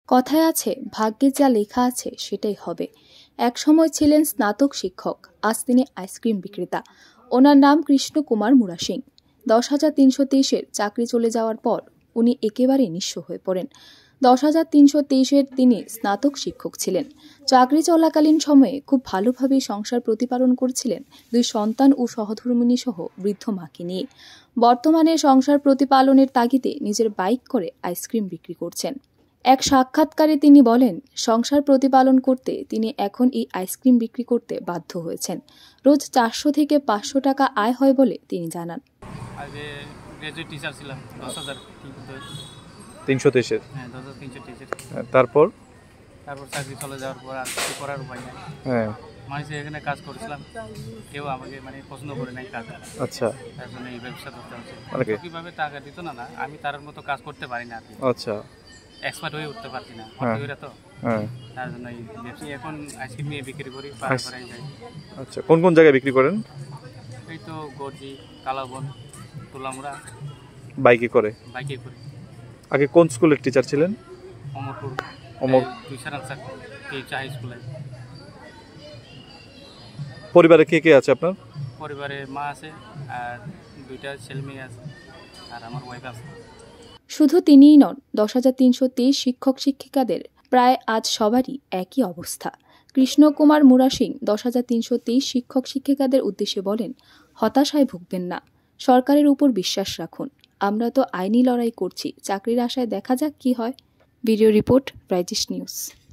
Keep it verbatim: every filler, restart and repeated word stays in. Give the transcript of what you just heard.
কথায় আছে, ভাগ্যে যা লেখা আছে সেটাই হবে। একসময় ছিলেন স্নাতক শিক্ষক, আজ তিনি আইসক্রিম বিক্রেতা। ওনার নাম কৃষ্ণ কুমার মুরা সিং। দশ হাজার তিনশো তেইশের চাকরি চলে যাওয়ার পর উনি একেবারে নিঃস্ব হয়ে পড়েন। দশ হাজার তিনশো তেইশের তিনি স্নাতক শিক্ষক ছিলেন। চাকরি চলাকালীন সময়ে খুব ভালোভাবেই সংসার প্রতিপালন করছিলেন দুই সন্তান ও সহধর্মিণী সহ বৃদ্ধ মাকে নিয়ে। বর্তমানে সংসার প্রতিপালনের তাগিদে নিজের বাইক করে আইসক্রিম বিক্রি করছেন। এক সাক্ষাৎকারে তিনি বলেন, সংসার প্রতিপালন করতে তিনি এখন এই আইসক্রিম বিক্রি করতে বাধ্য হয়েছেন। রোজ চারশো থেকে পাঁচশো টাকা আয় হয় বলে তিনি জানান। আগে গ্রাজুয়েট টিচার ছিলাম দশ হাজার তিনশো তেইশের হ্যাঁ দশ হাজার তিনশো তেইশের তারপর তারপর চাকরি চলে যাওয়ার পর আর কিছু করার উপায় নেই। হ্যাঁ মানুষের এখানে কাজ করেছিলাম, কেউ আমাকে মানে পছন্দ করে নাই কাজ। আচ্ছা, তার জন্য এই ব্যবসা করতে হচ্ছে। মানে কি? কীভাবে টাকা দিত না না আমি তার মতো কাজ করতে পারি না আর কি। আচ্ছা, এক্সপার্ট হয়ে উঠতে পারছি না হ্যাঁ। তো হ্যাঁ, তার জন্য এই ব্যবসা এখন আইসক্রিম নিয়ে বিক্রি করি, পাড়া পাড়ায় যাই। আচ্ছা, কোন কোন জায়গায় বিক্রি করেন? এই তো গর্জি, কালাবন, তোলামুড়া। বাইকে করে? বাইকে করি। আগে কোন স্কুলের টিচার ছিলেন? অমরপুর অমর দুইশার আনসার হাই স্কুলে। পরিবারে কে কে আছে আপনার? পরিবারে মা আছে আর দুইটা ছেলে মেয়ে আছে আর আমার ওয়াইফ আছে। শুধু তিনিই নন, দশ হাজার তিনশো তেইশ শিক্ষক শিক্ষিকাদের প্রায় আজ সবারই একই অবস্থা। কৃষ্ণ কুমার মুরা সিং দশ হাজার তিনশো তেইশ শিক্ষক শিক্ষিকাদের উদ্দেশ্যে বলেন, হতাশায় ভুগবেন না, সরকারের উপর বিশ্বাস রাখুন। আমরা তো আইনি লড়াই করছি, চাকরির আশায় দেখা যাক কি হয়। Video report, British news.